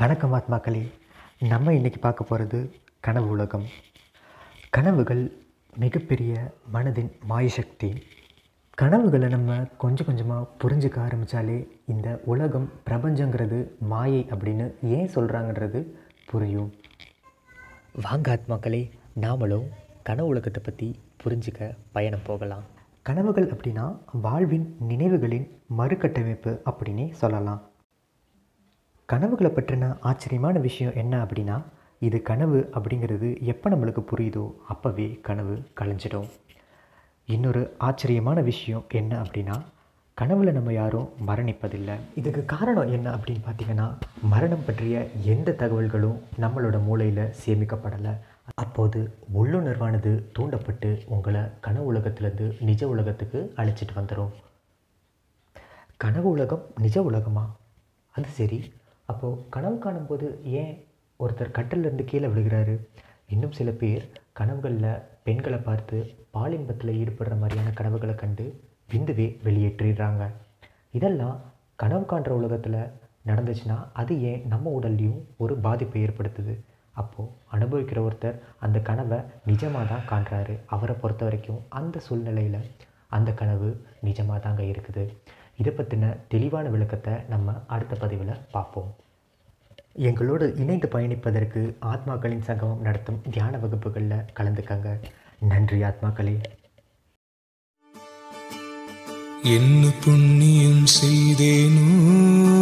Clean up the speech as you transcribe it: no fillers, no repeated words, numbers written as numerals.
வணக்கம் ஆத்மாக்களே. நம்ம இன்றைக்கி பார்க்க போகிறது கனவு உலகம். கனவுகள் மிகப்பெரிய மனதின் மாயசக்தி. கனவுகளை நம்ம கொஞ்சம் கொஞ்சமாக புரிஞ்சுக்க ஆரம்பித்தாலே இந்த உலகம் பிரபஞ்சங்கிறது மாயை அப்படின்னு ஏன் சொல்கிறாங்கன்றது புரியும். வாங்க ஆத்மாக்களே, நாமளும் கனவு உலகத்தை பற்றி புரிஞ்சுக்க பயணம் போகலாம். கனவுகள் அப்படின்னா வாழ்வின் நினைவுகளின் மறுகட்டமைப்பு அப்படின்னே சொல்லலாம். கனவுகளை பற்றின ஆச்சரியமான விஷயம் என்ன அப்படின்னா, இது கனவு அப்படிங்கிறது எப்போ நம்மளுக்கு புரியுதோ அப்போவே கனவு கலைஞ்சிடும். இன்னொரு ஆச்சரியமான விஷயம் என்ன அப்படின்னா, கனவில் நம்ம யாரும் மரணிப்பதில்லை. இதுக்கு காரணம் என்ன அப்படின்னு பார்த்திங்கன்னா, மரணம் பற்றிய எந்த தகவல்களும் நம்மளோட மூளையில் சேமிக்கப்படலை. அப்போது உள்ளுணர்வானது தூண்டப்பட்டு உங்களை கனவு உலகத்திலேருந்து நிஜ உலகத்துக்கு அழைச்சிட்டு வந்துடும். கனவு உலகம் நிஜ உலகமா? அது சரி, அப்போது கனவு காணும்போது ஏன் ஒருத்தர் கட்டிலிருந்து கீழே விழுகிறாரு? இன்னும் சில பேர் கனவுகளில் பெண்களை பார்த்து பாலின்பத்தில் ஈடுபடுற மாதிரியான கனவுகளை கண்டு விந்துவே வெளியேற்றிடுறாங்க. இதெல்லாம் கனவு காண்ற உலகத்தில் நடந்துச்சுன்னா அது ஏன் நம்ம உடல்லையும் ஒரு பாதிப்பை ஏற்படுத்துது? அப்போது அனுபவிக்கிற ஒருத்தர் அந்த கனவை நிஜமாக தான் காண்றாரு. அவரை பொறுத்த வரைக்கும் அந்த சூழ்நிலையில் அந்த கனவு நிஜமாக தாங்க இருக்குது. இதை பற்றின தெளிவான விளக்கத்தை நம்ம அடுத்த பதிவில் பார்ப்போம். எங்களோடு இணைந்து பயணிப்பதற்கு ஆத்மாக்களின் சங்கமம் நடத்தும் தியான வகுப்புகளில் கலந்துக்கங்க. நன்றி ஆத்மாக்களே. என்ன புண்ணியம் செய்தேனோ